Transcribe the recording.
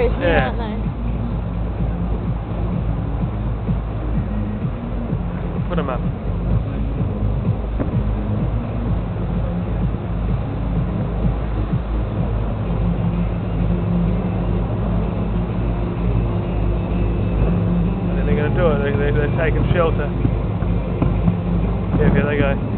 here, Yeah. aren't they? Put them up. I think they're going to do it. They're taking shelter. Yeah, here they go.